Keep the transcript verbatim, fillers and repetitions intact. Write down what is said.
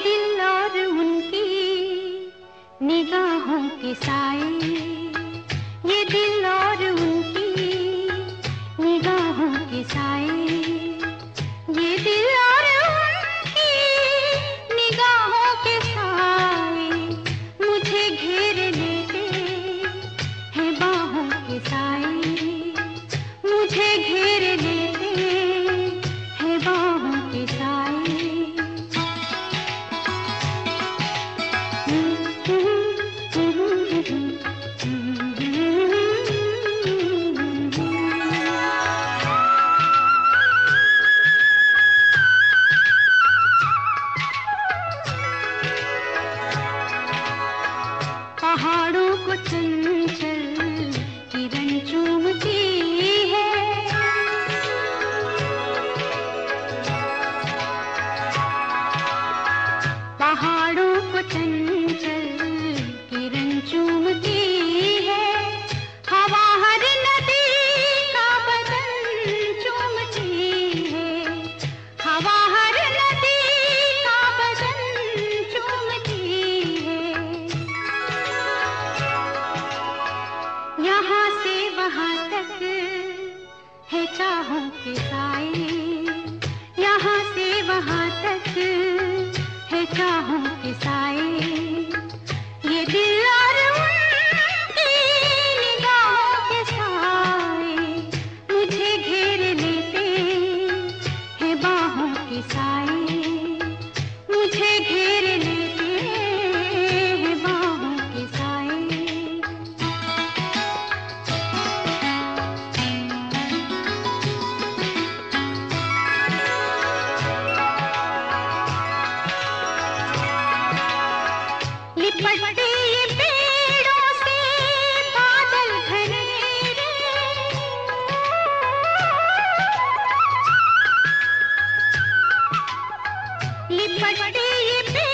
दिल और उनकी निगाहों के साए, ये दिल और उनकी निगाहों के साए, ये दिल और उनकी निगाहों के साए मुझे घेर लेते हैं बाहों के साए, मुझे घेर लेते हैं बाहों के साए। पहाड़ों को चंचल किरण चूमती है, पहाड़ों को चंचल किरण चूमती है, हवा हर नदी का बदन चूमती है, हवा हर नदी का बदन चूमती है। यहाँ से वहाँ तक है चाहों के साए, यहाँ से वहाँ तक है चाहों के साए, ये दिल और उनकी निगाहों के साए मुझे घेर लेते हैं बाहों के साए, मुझे घेर लेते हैं बाहों के साए। लिपटते ये पेड़ों से बादल घनेरे, लिपटते ये